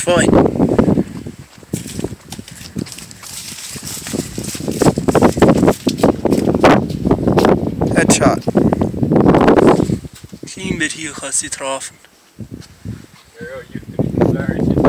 fine. Headshot. Clean bit hier gaat hij trafen. Ja, je kunt niet